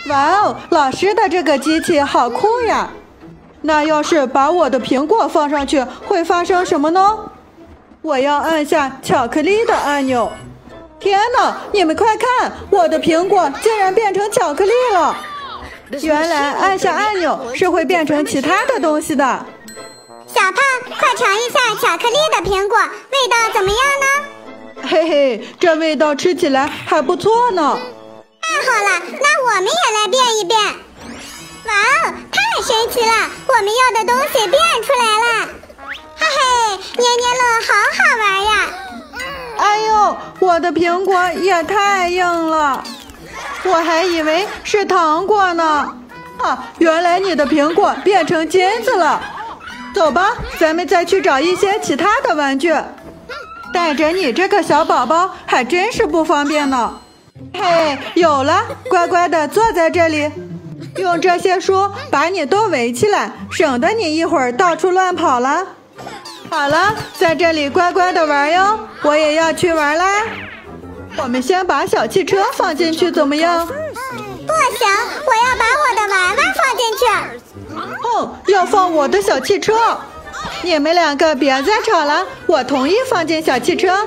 哇哦，老师的这个机器好酷呀！那要是把我的苹果放上去，会发生什么呢？我要按下巧克力的按钮。天哪，你们快看，我的苹果竟然变成巧克力了！原来按下按钮是会变成其他的东西的。 小胖，快尝一下巧克力的苹果，味道怎么样呢？ 嘿嘿，这味道吃起来还不错呢。 太好了，那我们也来变一变。哇哦，太神奇了，我们要的东西变出来了。嘿嘿，捏捏乐好好玩呀。 哎呦，我的苹果也太硬了，我还以为是糖果呢。啊，原来你的苹果变成金子了。走吧，咱们再去找一些其他的玩具。带着你这个小宝宝还真是不方便呢。嘿，有了，乖乖的坐在这里，用这些书把你都围起来，省得你一会儿到处乱跑了。好了，在这里乖乖的玩哟，我也要去玩啦。我们先把小汽车放进去怎么样？ 不行，我要把我的娃娃放进去。 要放我的小汽车。你们两个别再吵了，我同意放进小汽车。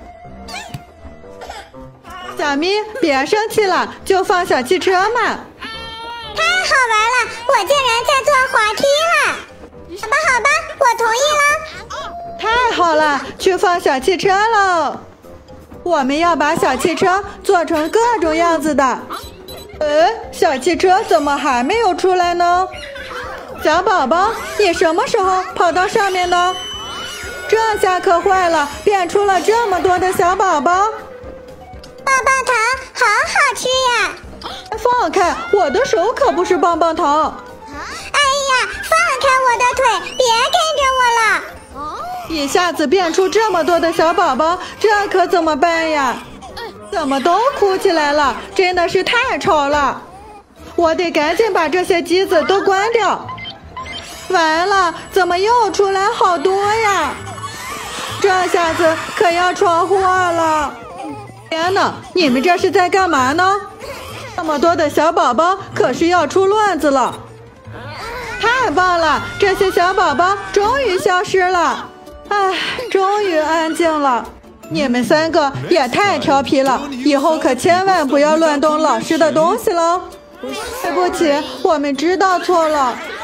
小咪，别生气了，就放小汽车嘛。 太好玩了，我竟然在坐滑梯了。好吧，好吧，我同意了。 太好了，去放小汽车喽。我们要把小汽车做成各种样子的。小汽车怎么还没有出来呢？小宝宝，你什么时候跑到上面的？这下可坏了，变出了这么多的小宝宝。 棒棒糖好好吃呀！ 放开，我的手可不是棒棒糖。 哎呀，放开我的腿，别跟着我了。 一下子变出这么多的小宝宝，这可怎么办呀？怎么都哭起来了，真的是太吵了。我得赶紧把这些机子都关掉。完了，怎么又出来好多呀？这下子可要闯祸了。天哪，你们这是在干嘛呢？这么多的小宝宝可是要出乱子了。太棒了，这些小宝宝终于消失了。唉，终于安静了。你们三个也太调皮了，以后可千万不要乱动老师的东西了。对不起，我们知道错了。